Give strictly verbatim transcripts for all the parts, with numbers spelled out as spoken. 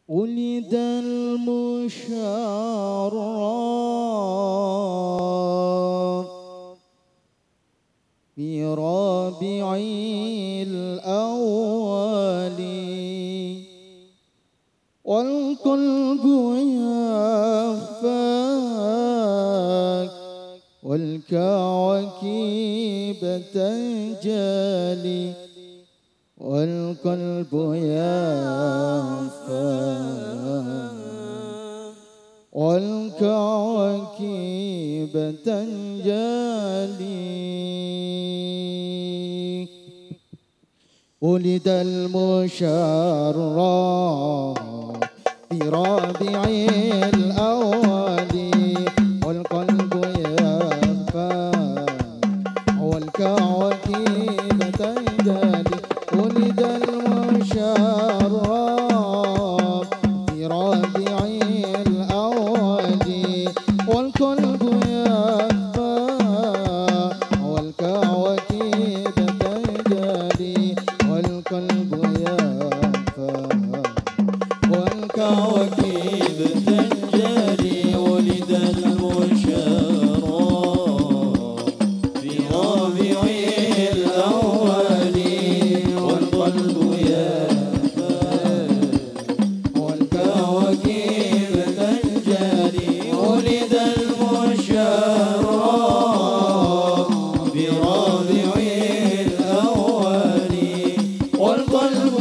ولد المشرف في ربيع الأول والقلب يخفاك والكواكب تنجلي والقلب يخفاك والكواكب تنجلي. ولد المشرف في ربيع الأول والقلب يخفاك والكواكب تنجلي. ولد المشرف في ربيع الأول والقلب يخفاك والكواكب تنجلي والقلب يخفاك والكواكب تنجلي. ولد المشرف في ربيع الأول والقلب يخفاك والكواكب تنجلي. ولد المشرف في ربيع الأول والقلب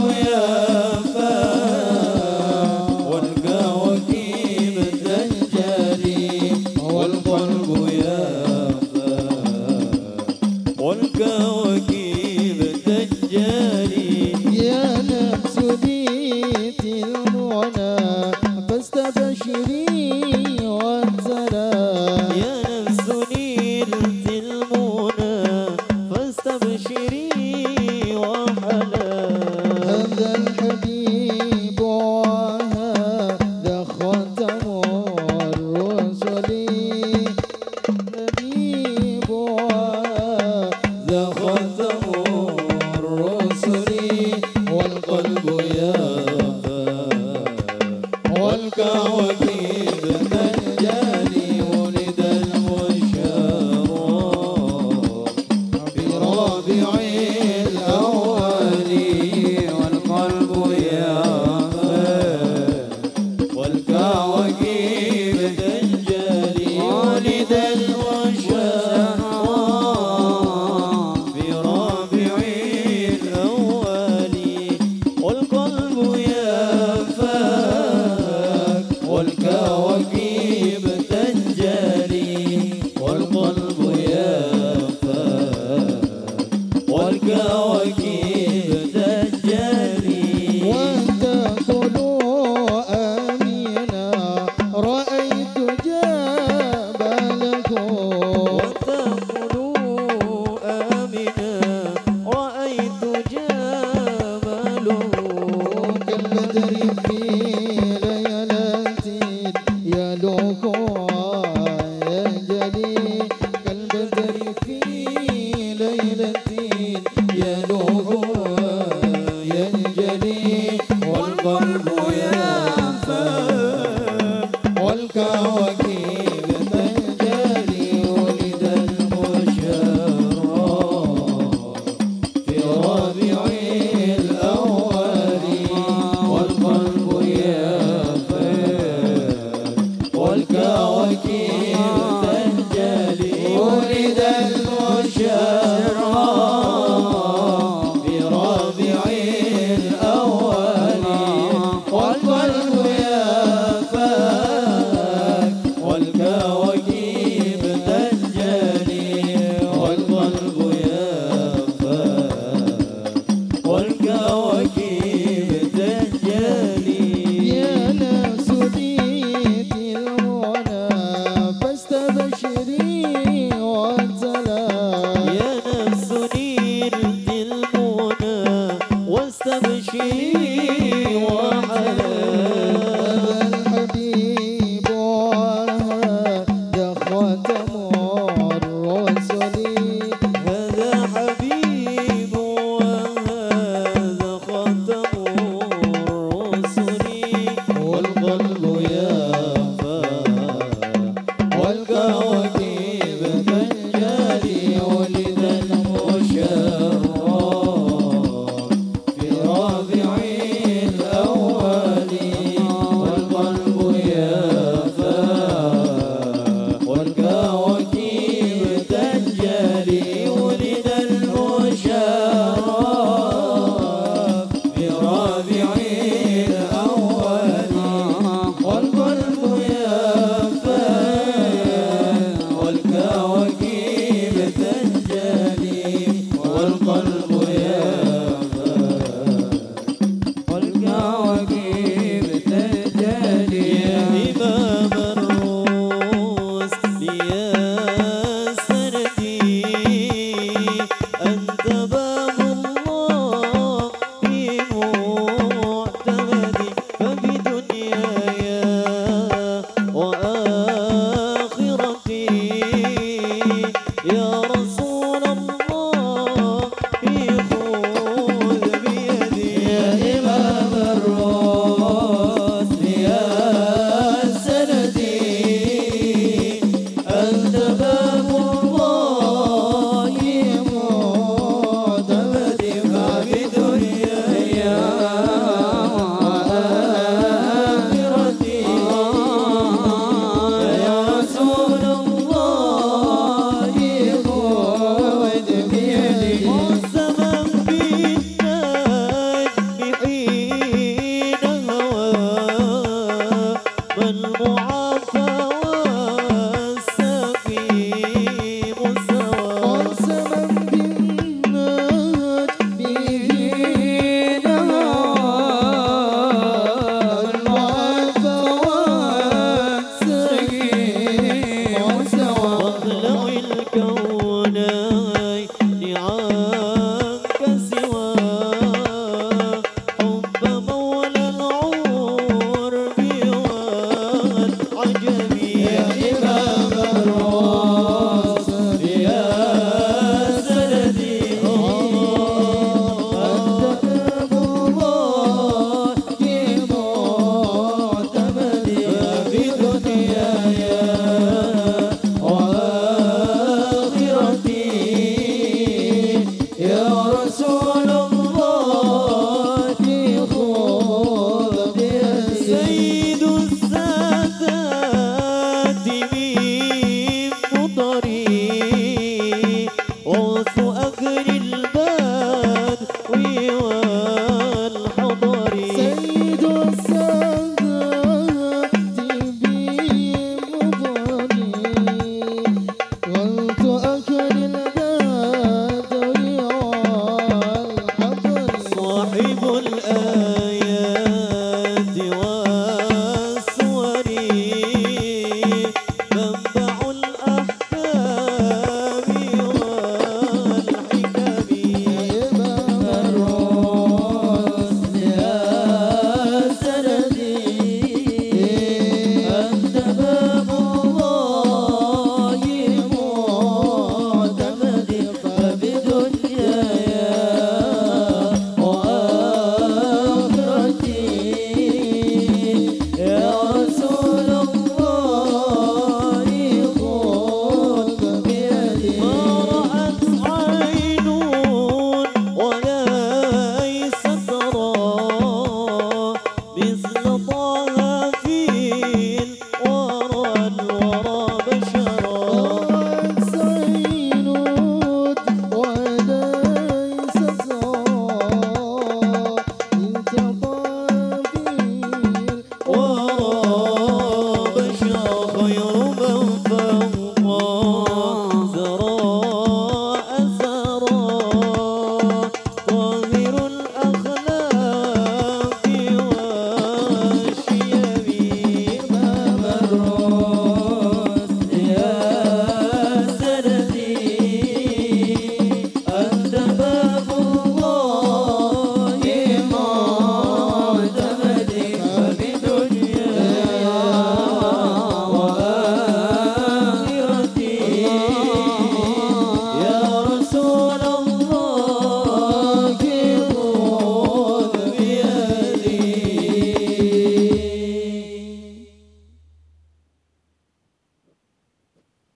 يخفاك والكواكب تنجلي والقلب يخفاك والكواكب تنجلي. يا نفس ديت المنى فاستبشري والسلام. يا نفس نيلت المنى فاستبشري وحلا. هذا الحبيب وهذا ختم الرسل. حبيب وهذا ختم الرسل والقلب يخفاك والكواكب تنجلي. ولد المشرف في ربيع الأول والقلب يخفاك والكواكب تنجلي. ولد المشرف في ربيع الأول والقلب يخفاك والكواكب تنجلي والقلب يخفاك والكواكب تنجلي. وتدخلوا آمنا رأيت جبلكم. وتدخلوا آمنا رأيت جماله كالبدر في ليلة يلوح ينجلي. كالبدر في ليلة يلوح ينجلي والقلب ينجلي